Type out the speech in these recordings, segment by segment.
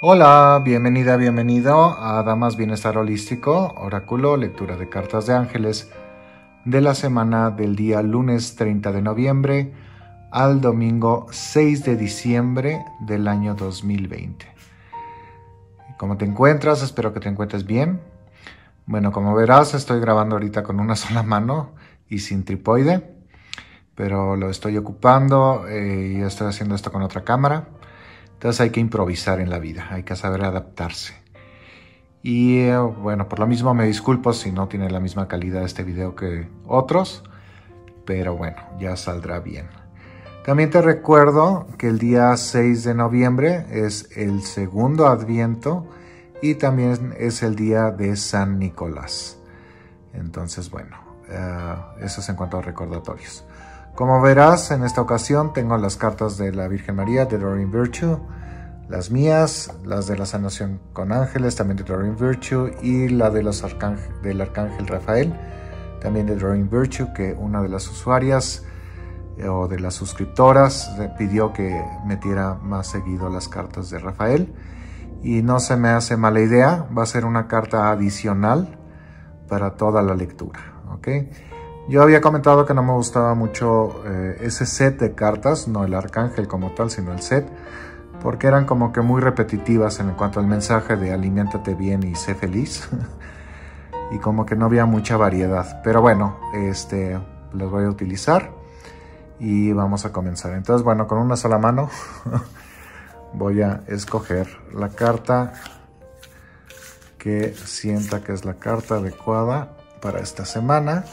Hola, bienvenida, bienvenido a Damas Bienestar Holístico, Oráculo, lectura de cartas de ángeles de la semana del día lunes 30 de noviembre al domingo 6 de diciembre del año 2020. ¿Cómo te encuentras? Espero que te encuentres bien. Bueno, como verás, estoy grabando ahorita con una sola mano y sin trípode, pero lo estoy ocupando y estoy haciendo esto con otra cámara. Entonces hay que improvisar en la vida, hay que saber adaptarse. Y bueno, por lo mismo me disculpo si no tiene la misma calidad este video que otros, pero bueno, ya saldrá bien. También te recuerdo que el día 6 de noviembre es el segundo Adviento y también es el día de San Nicolás. Entonces, bueno, eso es en cuanto a recordatorios. Como verás, en esta ocasión tengo las cartas de la Virgen María de Doreen Virtue, las mías, las de la sanación con ángeles, también de Doreen Virtue, y la de del Arcángel Rafael, también de Doreen Virtue, que una de las usuarias o de las suscriptoras pidió que metiera más seguido las cartas de Rafael. Y no se me hace mala idea, va a ser una carta adicional para toda la lectura, ¿ok? Yo había comentado que no me gustaba mucho ese set de cartas, no el arcángel como tal, sino el set, porque eran como que muy repetitivas en cuanto al mensaje de aliméntate bien y sé feliz, y como que no había mucha variedad. Pero bueno, los voy a utilizar y vamos a comenzar. Entonces, bueno, con una sola mano voy a escoger la carta que sienta que es la carta adecuada para esta semana.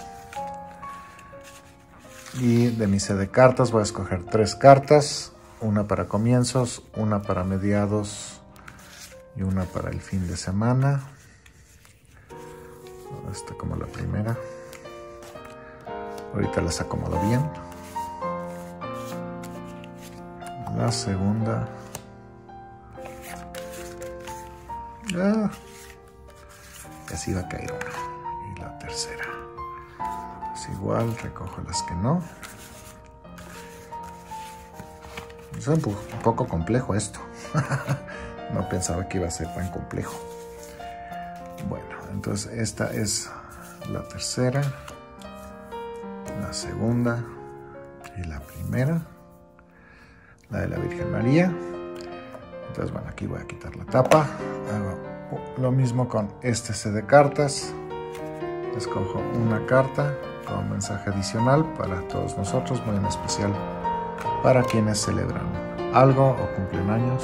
Y de mi set de cartas voy a escoger 3 cartas, una para comienzos, una para mediados y una para el fin de semana. Esta como la primera. Ahorita las acomodo bien. La segunda. Así va a caer una. Y la tercera. Igual recojo las que no. Es un poco complejo esto. No pensaba que iba a ser tan complejo. Bueno, entonces esta es la tercera, la segunda y la primera, la de la Virgen María. Entonces bueno, aquí voy a quitar la tapa. Hago lo mismo con este set de cartas. Escojo una carta con mensaje adicional para todos nosotros, muy en especial para quienes celebran algo o cumplen años.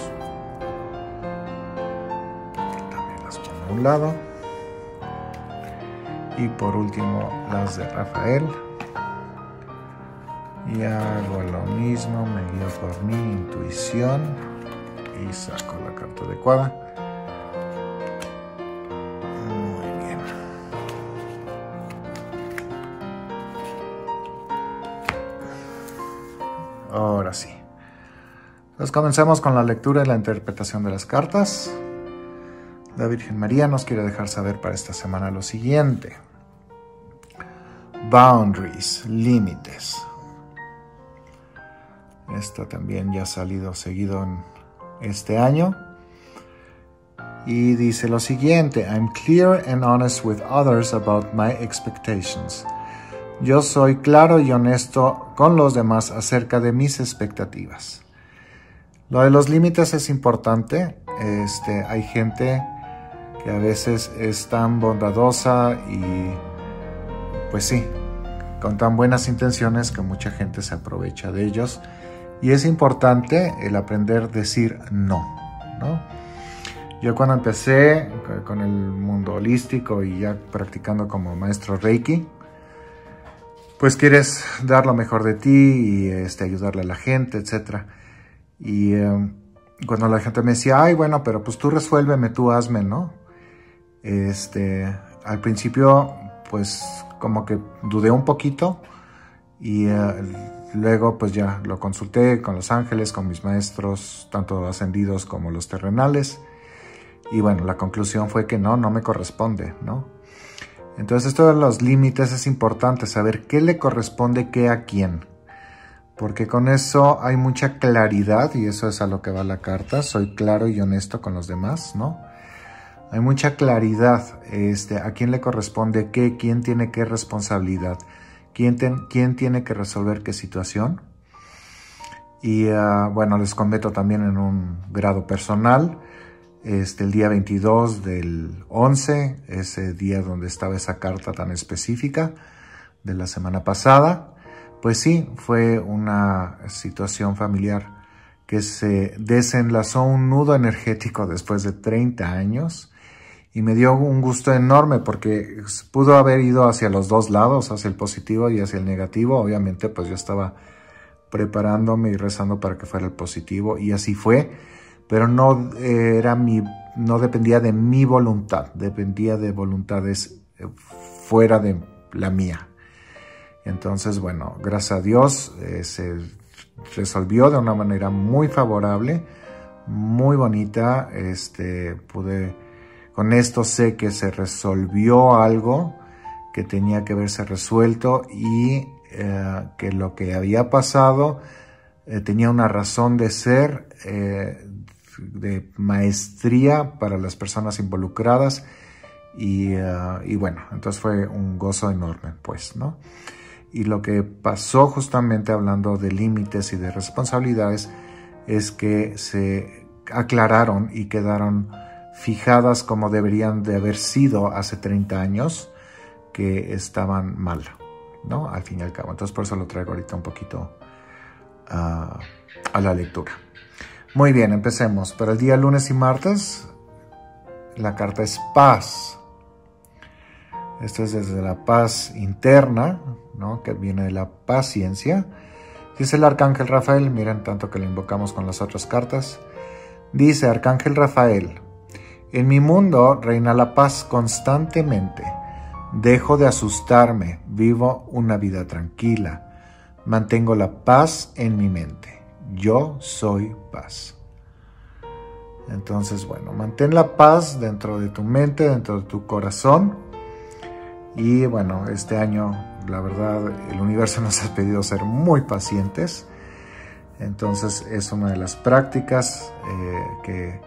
También las pongo a un lado. Y por último las de Rafael. Y hago lo mismo, me guío por mi intuición y saco la carta adecuada. Ahora sí. Entonces comencemos con la lectura y la interpretación de las cartas. La Virgen María nos quiere dejar saber para esta semana lo siguiente. Boundaries, límites. Esto también ya ha salido seguido en este año. Y dice lo siguiente. I'm clear and honest with others about my expectations. Yo soy claro y honesto con los demás acerca de mis expectativas. Lo de los límites es importante. Hay gente que a veces es tan bondadosa y pues sí, con tan buenas intenciones que mucha gente se aprovecha de ellos. Y es importante el aprender a decir no, ¿no? Yo cuando empecé con el mundo holístico y ya practicando como maestro Reiki, pues quieres dar lo mejor de ti y ayudarle a la gente, etc. Y cuando la gente me decía, ay, bueno, pero pues tú resuélveme, tú hazme, ¿no? Al principio, pues como que dudé un poquito y luego pues ya lo consulté con los ángeles, con mis maestros, tanto ascendidos como los terrenales. Y bueno, la conclusión fue que no me corresponde, ¿no? Entonces esto de los límites es importante, saber qué le corresponde qué a quién. porque con eso hay mucha claridad y eso es a lo que va la carta. Soy claro y honesto con los demás, ¿no? Hay mucha claridad, a quién le corresponde qué, quién tiene qué responsabilidad, quién tiene que resolver qué situación. Y bueno, les comento también en un grado personal, el día 22 del 11, ese día donde estaba esa carta tan específica de la semana pasada, pues sí, fue una situación familiar que se desenlazó un nudo energético después de 30 años y me dio un gusto enorme porque pudo haber ido hacia los dos lados, hacia el positivo y hacia el negativo. Obviamente, pues yo estaba preparándome y rezando para que fuera el positivo y así fue, pero no dependía de mi voluntad, dependía de voluntades fuera de la mía. Entonces, bueno, gracias a Dios se resolvió de una manera muy favorable, muy bonita. Con esto sé que se resolvió algo que tenía que verse resuelto y que lo que había pasado tenía una razón de ser, de maestría para las personas involucradas y bueno, entonces fue un gozo enorme, pues, ¿no? Y lo que pasó justamente hablando de límites y de responsabilidades es que se aclararon y quedaron fijadas como deberían de haber sido hace 30 años, que estaban mal, ¿no? Al fin y al cabo. Entonces por eso lo traigo ahorita un poquito a la lectura. Muy bien, empecemos. Para el día lunes y martes, la carta es paz. Esto es desde la paz interna, ¿no? Que viene de la paciencia. Dice el Arcángel Rafael, miren tanto que lo invocamos con las otras cartas. Dice Arcángel Rafael: en mi mundo reina la paz constantemente. Dejo de asustarme, vivo una vida tranquila. Mantengo la paz en mi mente. Yo soy paz. Entonces, bueno, mantén la paz dentro de tu mente, dentro de tu corazón. Y bueno, este año, la verdad, el universo nos ha pedido ser muy pacientes. Entonces, es una de las prácticas que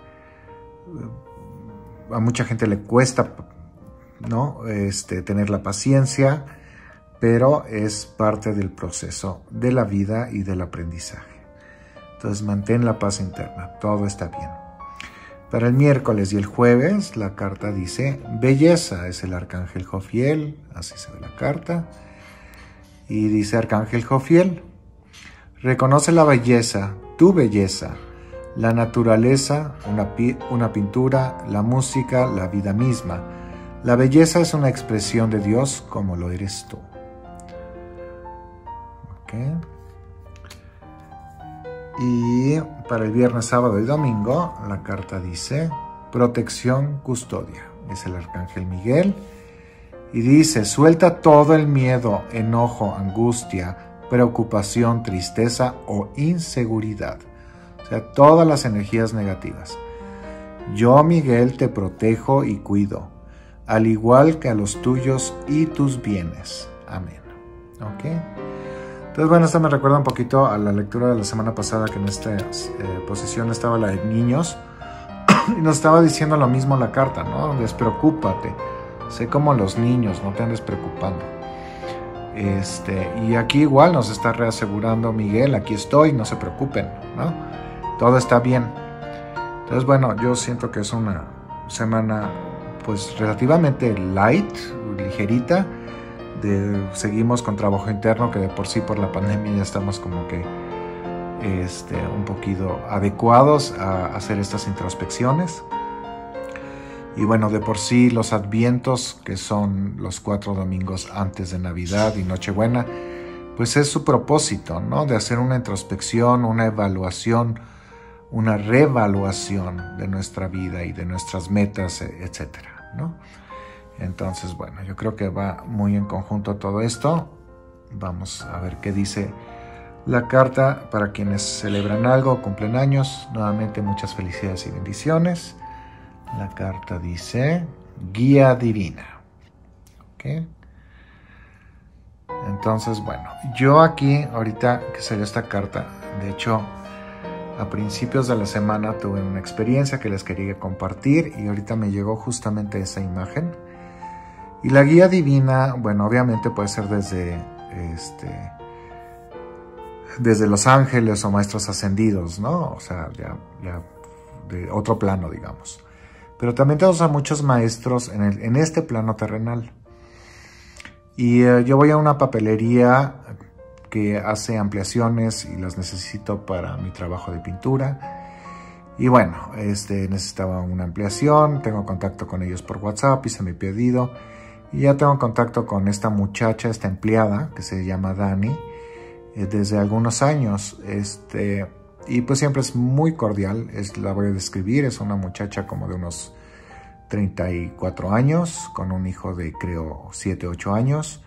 a mucha gente le cuesta, ¿no? Tener la paciencia, pero es parte del proceso de la vida y del aprendizaje. Entonces, mantén la paz interna, todo está bien. Para el miércoles y el jueves, la carta dice belleza, es el Arcángel Jofiel, así se ve la carta. Y dice Arcángel Jofiel: reconoce la belleza, tu belleza, la naturaleza, una pintura, la música, la vida misma. La belleza es una expresión de Dios como lo eres tú. Okay. Y para el viernes, sábado y domingo, la carta dice protección, custodia. Es el Arcángel Miguel. Y dice: suelta todo el miedo, enojo, angustia, preocupación, tristeza o inseguridad. O sea, todas las energías negativas. Yo, Miguel, te protejo y cuido, al igual que a los tuyos y tus bienes. Amén. ¿Ok? Entonces, bueno, esto me recuerda un poquito a la lectura de la semana pasada, que en esta posición estaba la de niños y nos estaba diciendo lo mismo la carta, ¿no? Despreocúpate, sé como los niños, no te andes preocupando. Y aquí igual nos está reasegurando Miguel: aquí estoy, no se preocupen, ¿no? Todo está bien. Entonces, bueno, yo siento que es una semana pues relativamente light, ligerita. Seguimos con trabajo interno, que de por sí por la pandemia ya estamos como que un poquito adecuados a hacer estas introspecciones. Y bueno, de por sí los advientos, que son los 4 domingos antes de Navidad y Nochebuena, pues es su propósito, ¿no? De hacer una introspección, una evaluación, una reevaluación de nuestra vida y de nuestras metas, etcétera, ¿no? Entonces, bueno, yo creo que va muy en conjunto todo esto. Vamos a ver qué dice la carta para quienes celebran algo, cumplen años. Nuevamente, muchas felicidades y bendiciones. La carta dice guía divina. ¿Okay? Entonces, bueno, yo aquí, ahorita que salió esta carta, de hecho, a principios de la semana tuve una experiencia que les quería compartir y ahorita me llegó justamente esa imagen. Y la guía divina, bueno, obviamente puede ser desde los ángeles o maestros ascendidos, ¿no? O sea, ya de otro plano, digamos. Pero también tenemos a muchos maestros en este plano terrenal. Y yo voy a una papelería que hace ampliaciones y las necesito para mi trabajo de pintura. Y bueno, necesitaba una ampliación, tengo contacto con ellos por WhatsApp, hice mi pedido. Y ya tengo contacto con esta muchacha, esta empleada, que se llama Dani, desde algunos años. Y pues siempre es muy cordial, la voy a describir, es una muchacha como de unos 34 años, con un hijo de creo 7, 8 años.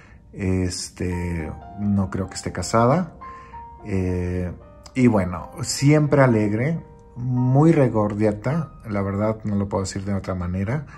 No creo que esté casada. Y bueno, siempre alegre, muy regordiata, la verdad no lo puedo decir de otra manera.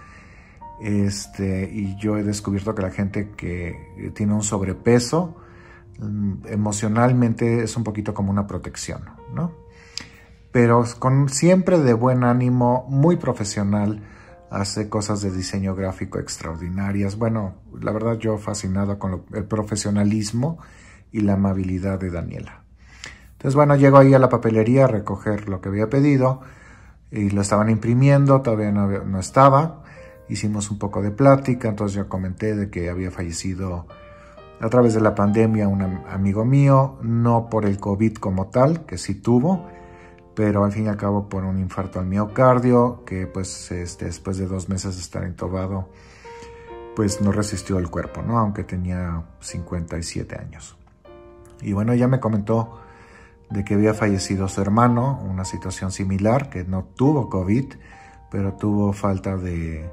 Y yo he descubierto que la gente que tiene un sobrepeso, emocionalmente es un poquito como una protección, ¿no? Pero siempre de buen ánimo, muy profesional, hace cosas de diseño gráfico extraordinarias. Bueno, la verdad yo fascinado con el profesionalismo y la amabilidad de Daniela. Entonces, bueno, llego ahí a la papelería a recoger lo que había pedido y lo estaban imprimiendo, todavía no estaba. Hicimos un poco de plática, entonces yo comenté de que había fallecido a través de la pandemia un amigo mío, no por el COVID como tal, que sí tuvo, pero al fin y al cabo por un infarto al miocardio, que pues después de 2 meses de estar intubado, pues no resistió el cuerpo, ¿no? Aunque tenía 57 años. Y bueno, ella me comentó de que había fallecido su hermano, una situación similar, que no tuvo COVID, pero tuvo falta de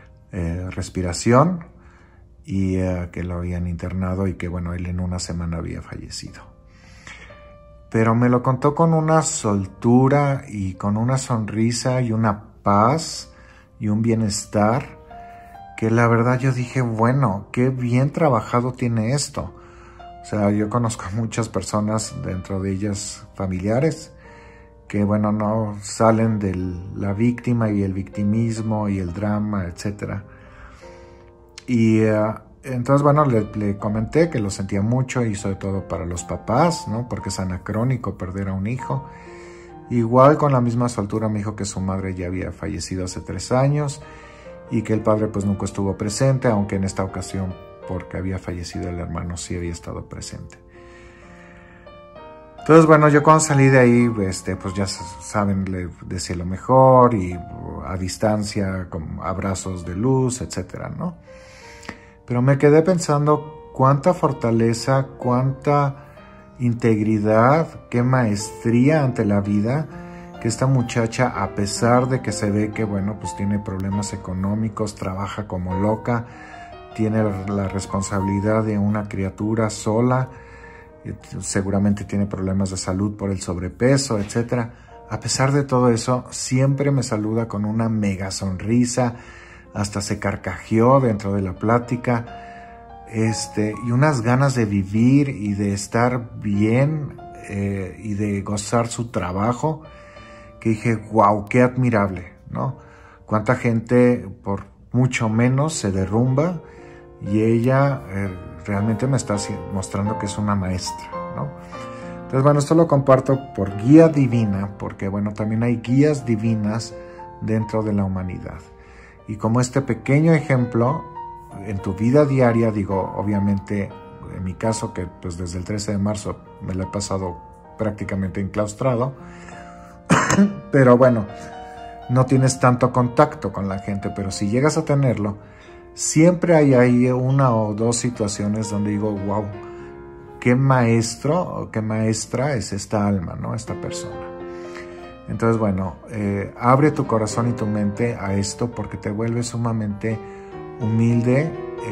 respiración y que lo habían internado y que bueno, él en una semana había fallecido. Pero me lo contó con una soltura y con una sonrisa y una paz y un bienestar que la verdad yo dije, bueno, qué bien trabajado tiene esto. O sea, yo conozco a muchas personas, dentro de ellas familiares, que bueno, no salen de la víctima y el victimismo y el drama, etc. Y entonces, bueno, le comenté que lo sentía mucho y sobre todo para los papás, ¿no? Porque es anacrónico perder a un hijo. Igual con la misma soltura me dijo que su madre ya había fallecido hace 3 años y que el padre pues nunca estuvo presente, aunque en esta ocasión, porque había fallecido el hermano, sí había estado presente. Entonces, bueno, yo cuando salí de ahí, pues ya saben, le decía lo mejor y a distancia, con abrazos de luz, etcétera, ¿no? Pero me quedé pensando cuánta fortaleza, cuánta integridad, qué maestría ante la vida que esta muchacha, a pesar de que se ve que, bueno, pues tiene problemas económicos, trabaja como loca, tiene la responsabilidad de una criatura sola, seguramente tiene problemas de salud por el sobrepeso, etc. A pesar de todo eso, siempre me saluda con una mega sonrisa, hasta se carcajeó dentro de la plática, y unas ganas de vivir y de estar bien y de gozar su trabajo, que dije, wow, qué admirable, ¿no? Cuánta gente por mucho menos se derrumba y ella realmente me está mostrando que es una maestra, ¿no? Entonces, bueno, esto lo comparto por guía divina, porque, bueno, también hay guías divinas dentro de la humanidad. Y como este pequeño ejemplo, en tu vida diaria, digo, obviamente, en mi caso, que pues desde el 13 de marzo me lo he pasado prácticamente enclaustrado, pero bueno, no tienes tanto contacto con la gente, pero si llegas a tenerlo, siempre hay ahí 1 o 2 situaciones donde digo, wow, qué maestro o qué maestra es esta alma, ¿no? Esta persona. Entonces, bueno, abre tu corazón y tu mente a esto porque te vuelves sumamente humilde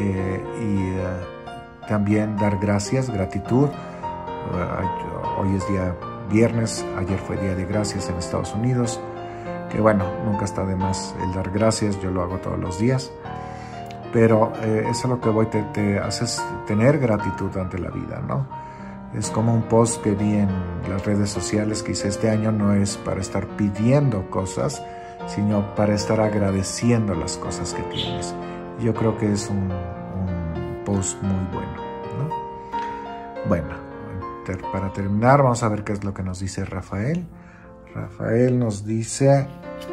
y también dar gracias, gratitud. Hoy es día viernes, ayer fue día de gracias en Estados Unidos, que bueno, nunca está de más el dar gracias, yo lo hago todos los días. pero eso es lo que voy, te haces tener gratitud ante la vida, ¿no? Es como un post que vi en las redes sociales que hice: este año no es para estar pidiendo cosas, sino para estar agradeciendo las cosas que tienes. Yo creo que es un post muy bueno, ¿no? Bueno, para terminar, vamos a ver qué es lo que nos dice Rafael. Rafael nos dice: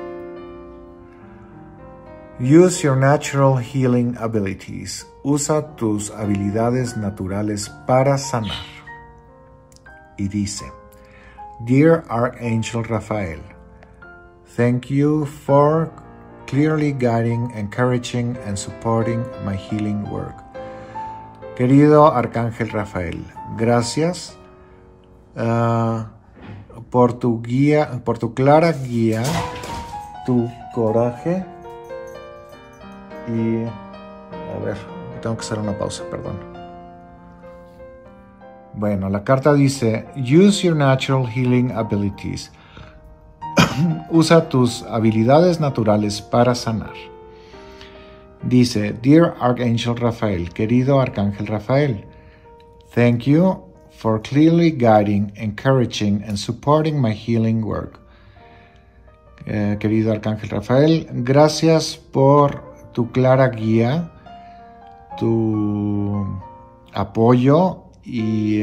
Use your natural healing abilities. Usa tus habilidades naturales para sanar. Y dice: Dear Archangel Raphael, thank you for clearly guiding, encouraging, and supporting my healing work. Querido Arcángel Rafael, gracias por tu guía, por tu clara guía, tu coraje y... A ver, tengo que hacer una pausa, perdón. Bueno, la carta dice: Use your natural healing abilities. Usa tus habilidades naturales para sanar. Dice: Dear Archangel Raphael, querido Arcángel Rafael, thank you for clearly guiding, encouraging, and supporting my healing work. Querido Arcángel Rafael, gracias por tu clara guía, tu apoyo y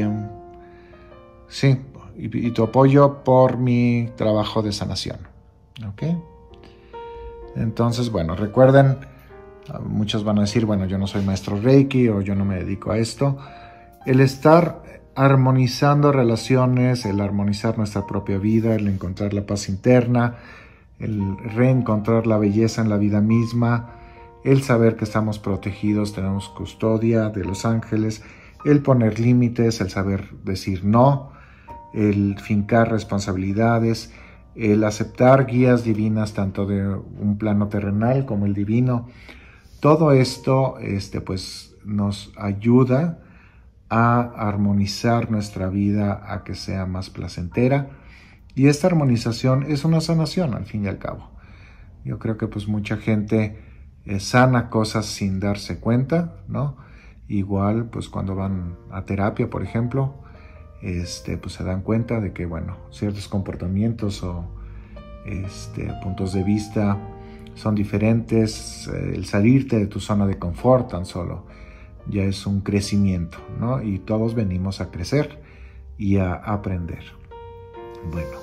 tu apoyo por mi trabajo de sanación. ¿Ok? Entonces, bueno, recuerden, muchos van a decir: bueno, yo no soy maestro Reiki o yo no me dedico a esto. El estar armonizando relaciones, el armonizar nuestra propia vida, el encontrar la paz interna, el reencontrar la belleza en la vida misma, el saber que estamos protegidos, tenemos custodia de los ángeles, el poner límites, el saber decir no, el fincar responsabilidades, el aceptar guías divinas tanto de un plano terrenal como el divino. Todo esto pues nos ayuda a armonizar nuestra vida, a que sea más placentera, y esta armonización es una sanación al fin y al cabo. Yo creo que pues mucha gente sana cosas sin darse cuenta, ¿no? Igual pues cuando van a terapia, por ejemplo, pues se dan cuenta de que, bueno, ciertos comportamientos o puntos de vista son diferentes. El salirte de tu zona de confort tan solo ya es un crecimiento, ¿no? Y todos venimos a crecer y a aprender. Bueno,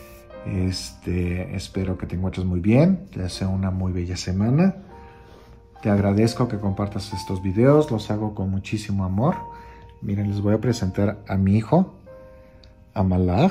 espero que te encuentres muy bien. Te deseo una muy bella semana. Te agradezco que compartas estos videos, los hago con muchísimo amor. Miren, les voy a presentar a mi hijo, a Malach,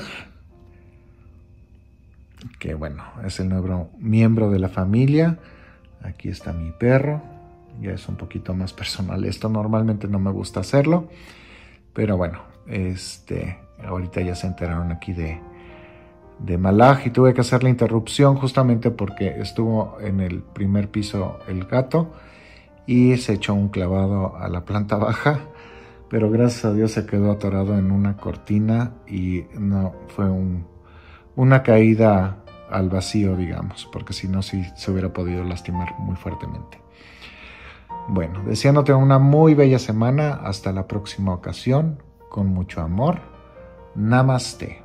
que bueno, es el nuevo miembro de la familia. Aquí está mi perro, ya es un poquito más personal esto, normalmente no me gusta hacerlo, pero bueno, ahorita ya se enteraron aquí de Malach y tuve que hacer la interrupción justamente porque estuvo en el primer piso el gato y se echó un clavado a la planta baja, pero gracias a Dios se quedó atorado en una cortina y no fue una caída al vacío, digamos, porque si no, sí se hubiera podido lastimar muy fuertemente. Bueno, deseándote una muy bella semana. Hasta la próxima ocasión, con mucho amor. Namaste.